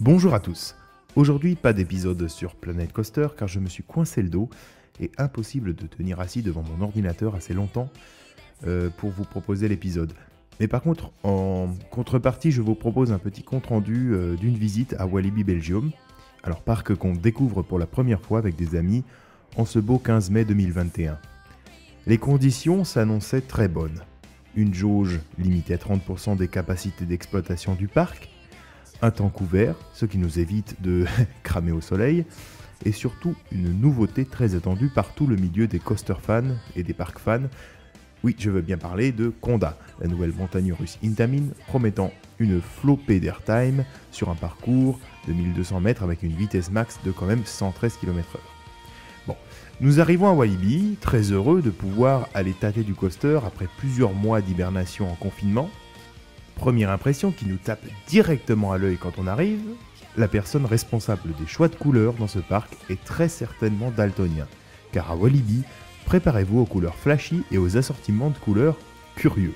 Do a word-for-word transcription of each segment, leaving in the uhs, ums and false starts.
Bonjour à tous. Aujourd'hui, pas d'épisode sur Planet Coaster car je me suis coincé le dos et impossible de tenir assis devant mon ordinateur assez longtemps euh, pour vous proposer l'épisode. Mais par contre, en contrepartie, je vous propose un petit compte-rendu euh, d'une visite à Walibi Belgium. Alors, parc qu'on découvre pour la première fois avec des amis en ce beau quinze mai deux mille vingt et un. Les conditions s'annonçaient très bonnes. Une jauge limitée à trente pour cent des capacités d'exploitation du parc, un temps couvert, ce qui nous évite de cramer au soleil, et surtout une nouveauté très attendue par tout le milieu des coaster fans et des parcs fans. Oui, je veux bien parler de Conda, la nouvelle montagne russe Intamin, promettant une flopée d'airtime sur un parcours de mille deux cents mètres avec une vitesse max de quand même cent treize kilomètres heure. Bon, nous arrivons à Walibi, très heureux de pouvoir aller tâter du coaster après plusieurs mois d'hibernation en confinement. Première impression qui nous tape directement à l'œil quand on arrive, la personne responsable des choix de couleurs dans ce parc est très certainement daltonien, car à Walibi, préparez-vous aux couleurs flashy et aux assortiments de couleurs curieux.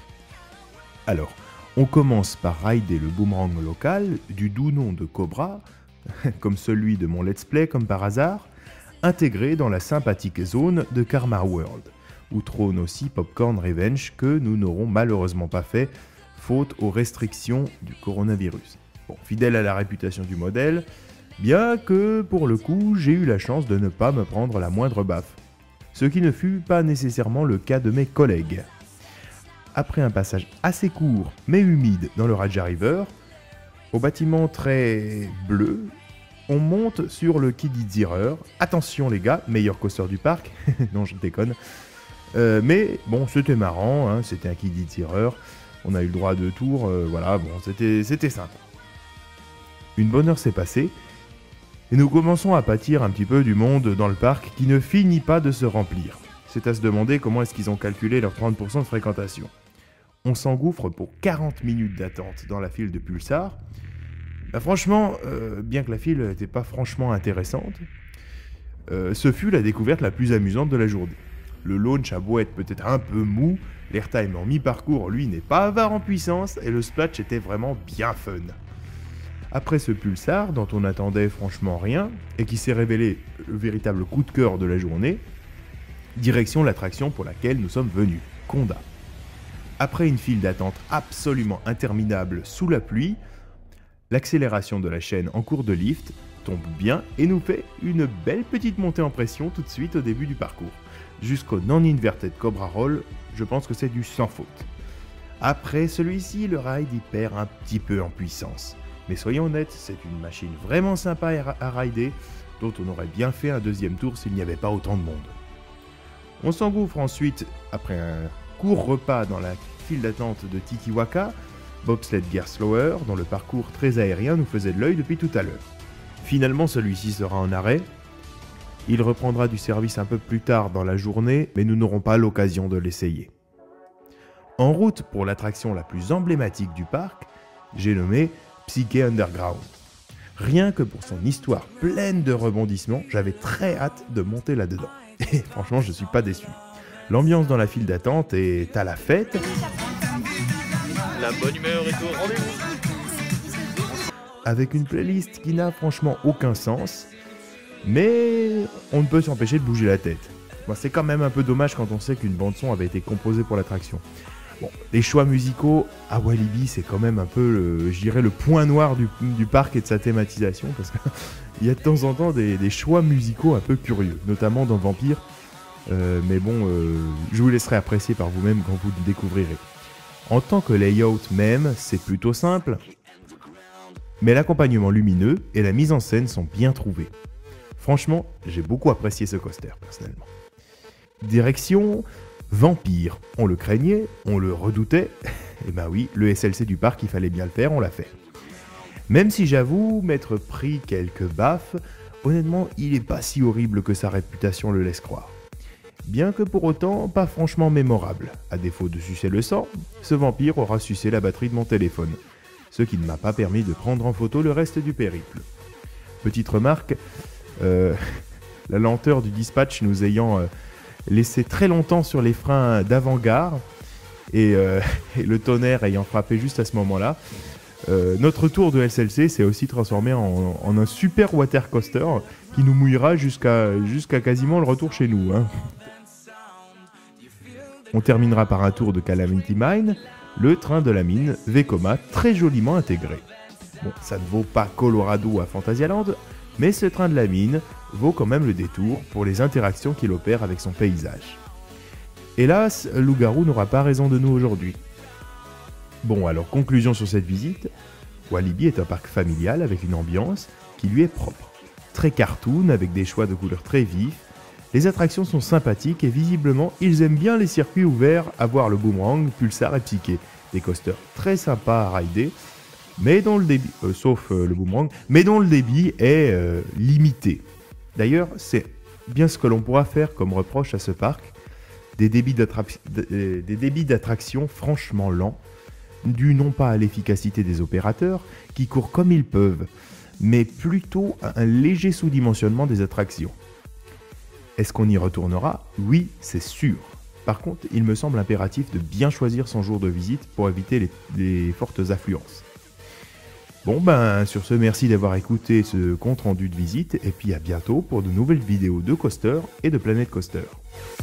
Alors, on commence par rider le boomerang local du doux nom de Cobra, comme celui de mon let's play comme par hasard, intégré dans la sympathique zone de Karma World, où trône aussi Popcorn Revenge que nous n'aurons malheureusement pas fait, faute aux restrictions du coronavirus. Bon, fidèle à la réputation du modèle, bien que pour le coup j'ai eu la chance de ne pas me prendre la moindre baffe, ce qui ne fut pas nécessairement le cas de mes collègues. Après un passage assez court mais humide dans le Raja River, au bâtiment très bleu, on monte sur le Kiditzerrer. Attention les gars, meilleur coaster du parc, non je déconne, euh, mais bon c'était marrant, hein, c'était un Kiditzerrer. On a eu le droit à deux tours, euh, voilà, bon, c'était, c'était sympa. Une bonne heure s'est passée, et nous commençons à pâtir un petit peu du monde dans le parc qui ne finit pas de se remplir. C'est à se demander comment est-ce qu'ils ont calculé leurs trente pour cent de fréquentation. On s'engouffre pour quarante minutes d'attente dans la file de Pulsar. Bah, franchement, euh, bien que la file n'était pas franchement intéressante, euh, ce fut la découverte la plus amusante de la journée. Le launch a beau être peut-être un peu mou, l'airtime en mi-parcours, lui, n'est pas avare en puissance, et le splash était vraiment bien fun. Après ce Pulsar, dont on n'attendait franchement rien, et qui s'est révélé le véritable coup de cœur de la journée, direction l'attraction pour laquelle nous sommes venus, Conda. Après une file d'attente absolument interminable sous la pluie, l'accélération de la chaîne en cours de lift tombe bien et nous fait une belle petite montée en pression tout de suite au début du parcours. Jusqu'au non-inverted Cobra Roll, je pense que c'est du sans faute. Après celui-ci, le ride y perd un petit peu en puissance. Mais soyons honnêtes, c'est une machine vraiment sympa à rider, dont on aurait bien fait un deuxième tour s'il n'y avait pas autant de monde. On s'engouffre ensuite, après un court repas dans la file d'attente de Titiwaka, Bobsled Gear Slower, dont le parcours très aérien nous faisait de l'œil depuis tout à l'heure. Finalement, celui-ci sera en arrêt. Il reprendra du service un peu plus tard dans la journée, mais nous n'aurons pas l'occasion de l'essayer. En route pour l'attraction la plus emblématique du parc, j'ai nommé Psyché Underground. Rien que pour son histoire pleine de rebondissements, j'avais très hâte de monter là-dedans. Et franchement, je ne suis pas déçu. L'ambiance dans la file d'attente est à la fête. La bonne humeur est au rendez-vous. Avec une playlist qui n'a franchement aucun sens. Mais on ne peut s'empêcher de bouger la tête. Bon, c'est quand même un peu dommage quand on sait qu'une bande-son avait été composée pour l'attraction. Bon, les choix musicaux à Walibi, c'est quand même un peu, le, je dirais, le point noir du, du parc et de sa thématisation, parce qu'il y a de temps en temps des, des choix musicaux un peu curieux, notamment dans Vampire. Euh, mais bon, euh, je vous laisserai apprécier par vous-même quand vous le découvrirez. En tant que layout même, c'est plutôt simple, mais l'accompagnement lumineux et la mise en scène sont bien trouvés. Franchement, j'ai beaucoup apprécié ce coaster, personnellement. Direction Vampire. On le craignait, on le redoutait. Et ben oui, le S L C du parc, il fallait bien le faire, on l'a fait. Même si j'avoue m'être pris quelques baffes, honnêtement, il est pas si horrible que sa réputation le laisse croire. Bien que pour autant, pas franchement mémorable. À défaut de sucer le sang, ce vampire aura sucé la batterie de mon téléphone. Ce qui ne m'a pas permis de prendre en photo le reste du périple. Petite remarque, Euh, la lenteur du dispatch nous ayant euh, laissé très longtemps sur les freins d'avant-garde et, euh, et le tonnerre ayant frappé juste à ce moment-là, Euh, notre tour de S L C s'est aussi transformé en, en un super water coaster qui nous mouillera jusqu'à jusqu'à quasiment le retour chez nous. Hein. On terminera par un tour de Calamity Mine, le train de la mine Vekoma, très joliment intégré. Bon, ça ne vaut pas Colorado à Fantasyland, mais ce train de la mine vaut quand même le détour pour les interactions qu'il opère avec son paysage. Hélas, Loup-Garou n'aura pas raison de nous aujourd'hui. Bon, alors conclusion sur cette visite, Walibi est un parc familial avec une ambiance qui lui est propre. Très cartoon, avec des choix de couleurs très vifs, les attractions sont sympathiques et visiblement ils aiment bien les circuits ouverts à voir le Boomerang, Pulsar et Psyché. Des coasters très sympas à rider, mais dont le débit, euh, sauf euh, le Boomerang, mais dont le débit est euh, limité. D'ailleurs, c'est bien ce que l'on pourra faire comme reproche à ce parc, des débits d'attraction franchement lents, dû non pas à l'efficacité des opérateurs, qui courent comme ils peuvent, mais plutôt à un léger sous-dimensionnement des attractions. Est-ce qu'on y retournera? Oui, c'est sûr. Par contre, il me semble impératif de bien choisir son jour de visite pour éviter les, les fortes affluences. Bon ben, sur ce, merci d'avoir écouté ce compte rendu de visite, et puis à bientôt pour de nouvelles vidéos de Coaster et de Planet Coaster.